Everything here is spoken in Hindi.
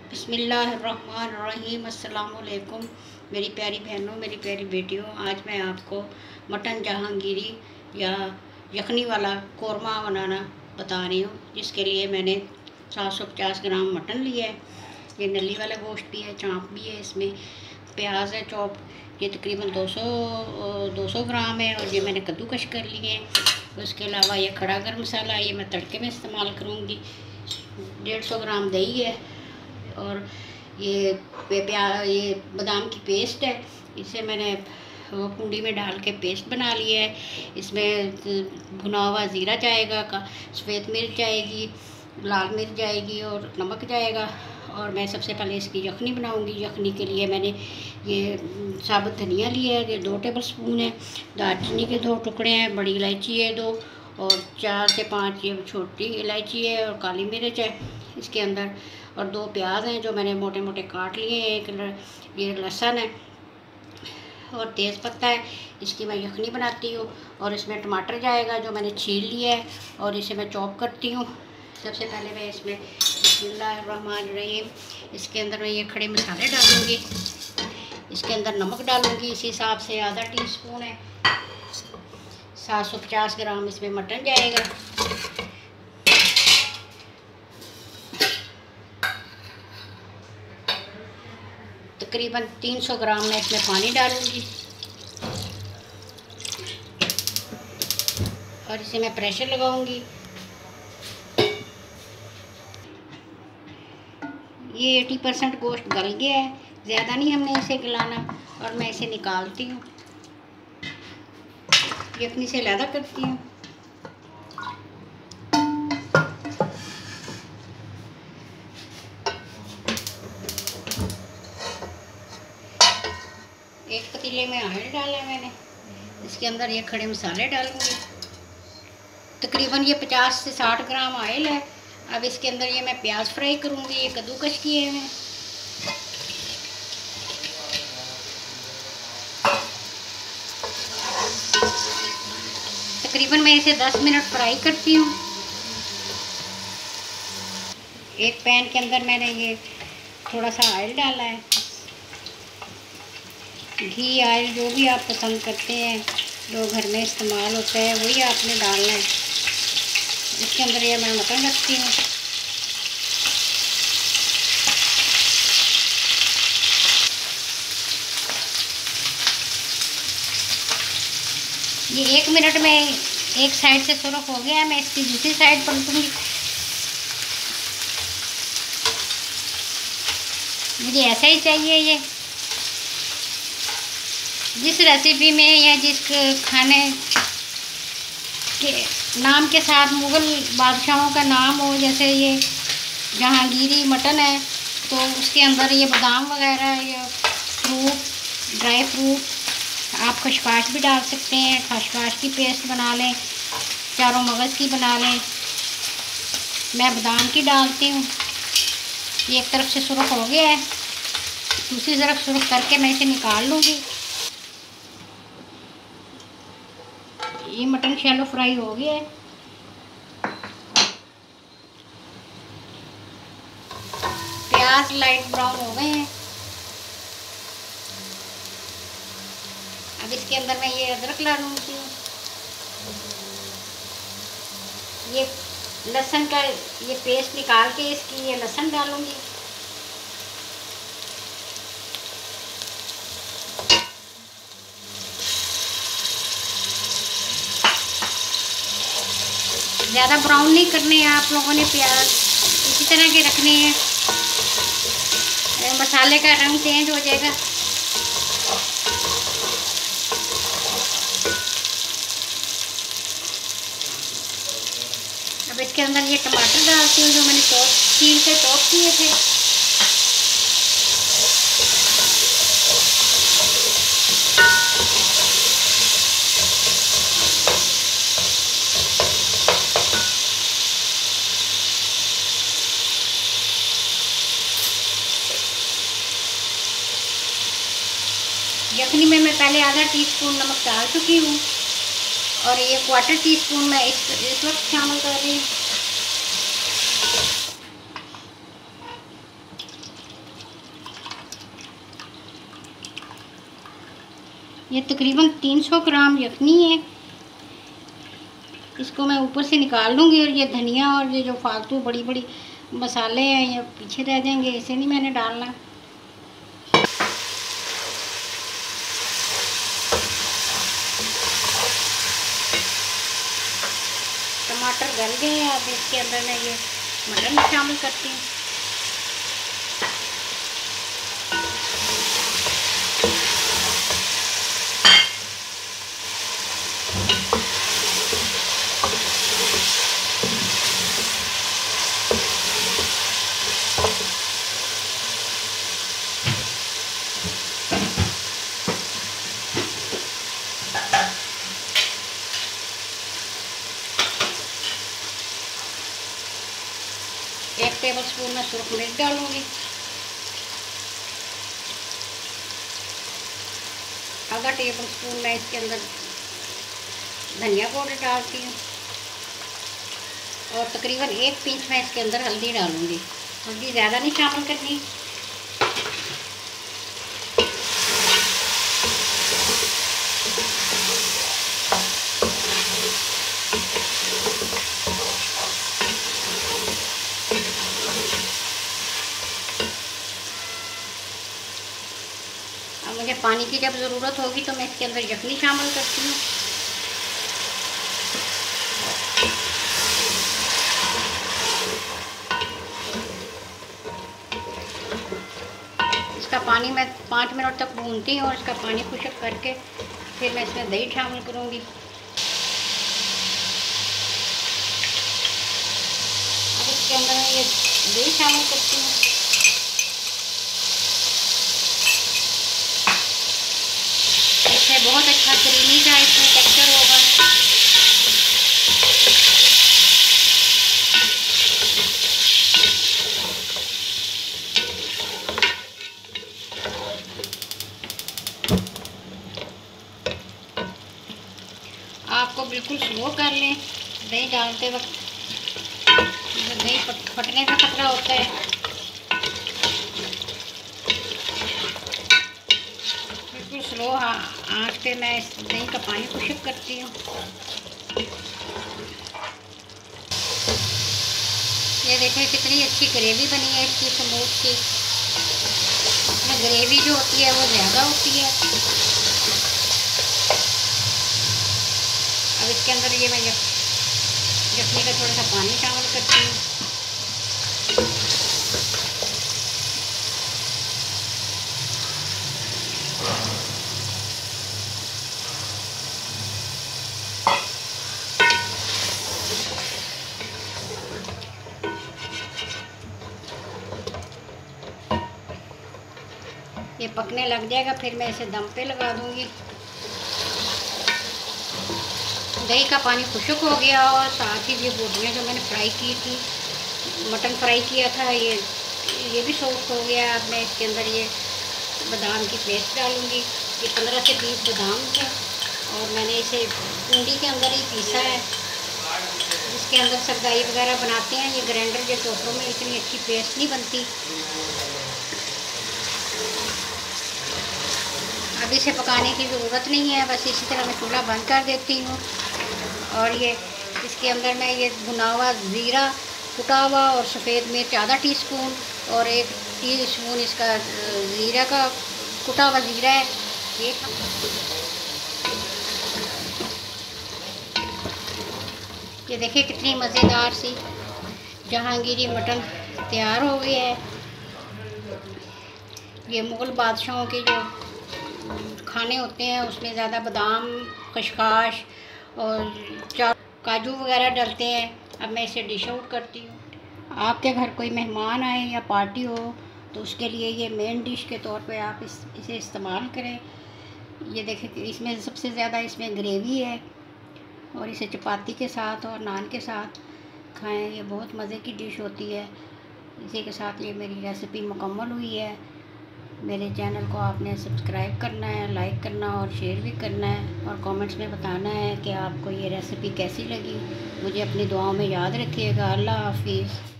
बिस्मिल्लाहिर्रहमानिर्रहीम। अस्सलाम वालेकुम मेरी प्यारी बहनों, मेरी प्यारी बेटियों। आज मैं आपको मटन जहांगीरी या यखनी वाला कौरमा बनाना बता रही हूँ। जिसके लिए मैंने 750 ग्राम मटन लिया है। ये नली वाला गोश्त भी है, चाँप भी है, इसमें प्याज है चॉप। ये तकरीबन 200 ग्राम है और ये मैंने कद्दूकश कर लिए हैं। उसके अलावा ये खड़ा गर्म मसाला, ये मैं तड़के में इस्तेमाल करूँगी। 150 ग्राम दही है और ये ये बादाम की पेस्ट है। इसे मैंने कुंडी में डाल के पेस्ट बना लिया है। इसमें भुना हुआ ज़ीरा जाएगा, सफ़ेद मिर्च जाएगी, लाल मिर्च जाएगी और नमक जाएगा। और मैं सबसे पहले इसकी यखनी बनाऊंगी। यखनी के लिए मैंने ये साबुत धनिया लिया है, ये 2 टेबल स्पून है। दालचीनी के 2 टुकड़े हैं, बड़ी इलायची है 2 और 4 से 5 ये छोटी इलायची है और काली मिर्च है इसके अंदर। और 2 प्याज हैं जो मैंने मोटे मोटे काट लिए हैं। एक ये लहसुन है और तेज़ पत्ता है। इसकी मैं यखनी बनाती हूँ। और इसमें टमाटर जाएगा जो मैंने छील लिया है और इसे मैं चॉप करती हूँ। सबसे पहले मैं इसमें बिस्मिल्लाहिर्रहमानिर्रहीम इसके अंदर मैं ये खड़े मसाले डालूँगी। इसके अंदर नमक डालूँगी इसी हिसाब से, आधा टीस्पून है। 750 ग्राम इसमें मटन जाएगा। तकरीबन 300 ग्राम मैं इसमें पानी डालूँगी और इसे मैं प्रेशर लगाऊंगी। ये 80% गोश्त गल गया है, ज़्यादा नहीं हमने इसे गलाना। और मैं इसे निकालती हूँ, यखनी से अलग करती हूँ। एक पतीले में ऑयल डाला है मैंने, इसके अंदर ये खड़े मसाले डालूंगी। तकरीबन ये 50 से 60 ग्राम ऑयल है। अब इसके अंदर ये मैं प्याज फ्राई करूंगी। ये कद्दूकश किए हैं। तकरीबन मैं इसे 10 मिनट फ्राई करती हूँ। एक पैन के अंदर मैंने ये थोड़ा सा ऑयल डाला है, घी ऑयल जो भी आप पसंद करते हैं, जो घर में इस्तेमाल होता है वही आपने डालना है। इसके अंदर ये मैं मटन रखती हूँ। ये 1 मिनट में एक साइड से सुरख हो गया है, मैं इसकी दूसरी साइड पलटूंगी। मुझे ऐसा ही चाहिए। ये जिस रेसिपी में या जिस खाने के नाम के साथ मुग़ल बादशाहों का नाम हो, जैसे ये जहांगीरी मटन है तो उसके अंदर ये बादाम वगैरह, ये फ्रूट, ड्राई फ्रूट, आप खशकाश भी डाल सकते हैं। खशकाश की पेस्ट बना लें, चारों मगज़ की बना लें। मैं बादाम की डालती हूँ। ये एक तरफ से सुरख हो गया है, दूसरी तरफ सुरख करके मैं इसे निकाल लूँगी। ये मटन शैलो फ्राई हो गया है। प्याज लाइट ब्राउन हो गए हैं। अब इसके अंदर मैं ये अदरक डालूंगी। ये लहसुन का ये पेस्ट निकाल के इसकी ये लहसुन डालूंगी। ज़्यादा ब्राउन नहीं करने हैं आप लोगों ने प्याज, इसी तरह के रखने हैं। मसाले का रंग चेंज हो जाएगा। अब इसके अंदर ये टमाटर डालती हूँ जो मैंने छील के चॉप किए थे। यखनी में मैं पहले आधा टीस्पून नमक डाल चुकी हूँ और ये 1/4 टीस्पून मैं इस वक्त शामिल कर रही हूँ। ये तकरीबन 300 ग्राम यखनी है। इसको मैं ऊपर से निकाल लूँगी और ये धनिया और ये जो फालतू बड़ी बड़ी मसाले हैं ये पीछे रह जाएंगे, इसे नहीं मैंने डालना। टमाटर गल गए हैं, अब इसके अंदर मैं ये मटन शामिल करती हूँ। एक टेबलस्पून में सुरख मिर्च डालूंगी, आधा टेबलस्पून मैं इसके अंदर धनिया पाउडर डालती हूँ और तकरीबन 1 पिंच मैं इसके अंदर हल्दी डालूंगी। हल्दी ज़्यादा नहीं शामिल करनी। अब मुझे पानी की जब ज़रूरत होगी तो मैं इसके अंदर यखनी शामिल करती हूँ। इसका पानी मैं 5 मिनट तक भूनती हूँ और इसका पानी खुश्क करके फिर मैं इसमें दही शामिल करूँगी। अब इसके अंदर मैं ये दही शामिल करती हूँ। इससे बहुत अच्छा क्रीमी का इसमें टेक्सचर होगा। आपको बिल्कुल स्लो कर लें दही डालते वक्त, दही फटने का खतरा होता है। बिल्कुल स्लो आंच पे मैं इस दही का पानी खुश्क करती हूँ। ये देखिए कितनी अच्छी ग्रेवी बनी है इसकी, स्मूथ सी। इसमें ग्रेवी जो होती है वो ज़्यादा होती है। अब इसके अंदर ये मैं यखनी का थोड़ा सा पानी शामिल करती हूँ। ये पकने लग जाएगा, फिर मैं इसे दम पे लगा दूँगी। दही का पानी खुश्क हो गया और साथ ही ये बोटियाँ जो मैंने फ्राई की थी, मटन फ्राई किया था, ये भी सॉफ्ट हो गया। अब मैं इसके अंदर ये बादाम की पेस्ट डालूँगी। ये 15 से 20 बादाम है और मैंने इसे कुंडी के अंदर ही पीसा है, जिसके अंदर सरदाई वगैरह बनाते हैं। ये ग्राइंडर के चोपड़ों में इतनी अच्छी पेस्ट नहीं बनती। अब इसे पकाने की ज़रूरत नहीं है, बस इसी तरह मैं चूल्हा बंद कर देती हूँ। और ये इसके अंदर मैं ये भुना हुआ ज़ीरा, कुटा हुआ और सफ़ेद मिर्च आधा टीस्पून और 1 टीस्पून इसका ज़ीरा का कुटा हुआ ज़ीरा है ये देखिए कितनी मज़ेदार सी जहांगीरी मटन तैयार हो गया है। ये मुग़ल बादशाहों के जो खाने होते हैं उसमें ज़्यादा बादाम, खशखाश और काजू वगैरह डलते हैं। अब मैं इसे डिश आउट करती हूँ। आपके घर कोई मेहमान आए या पार्टी हो तो उसके लिए ये मेन डिश के तौर पे आप इसे इस्तेमाल करें। ये देखें कि इसमें सबसे ज़्यादा इसमें ग्रेवी है और इसे चपाती के साथ और नान के साथ खाएं। ये बहुत मज़े की डिश होती है। इसी के साथ ये मेरी रेसिपी मुकम्मल हुई है। मेरे चैनल को आपने सब्सक्राइब करना है, लाइक करना और शेयर भी करना है और कमेंट्स में बताना है कि आपको ये रेसिपी कैसी लगी। मुझे अपनी दुआओं में याद रखिएगा। अल्लाह हाफिज़।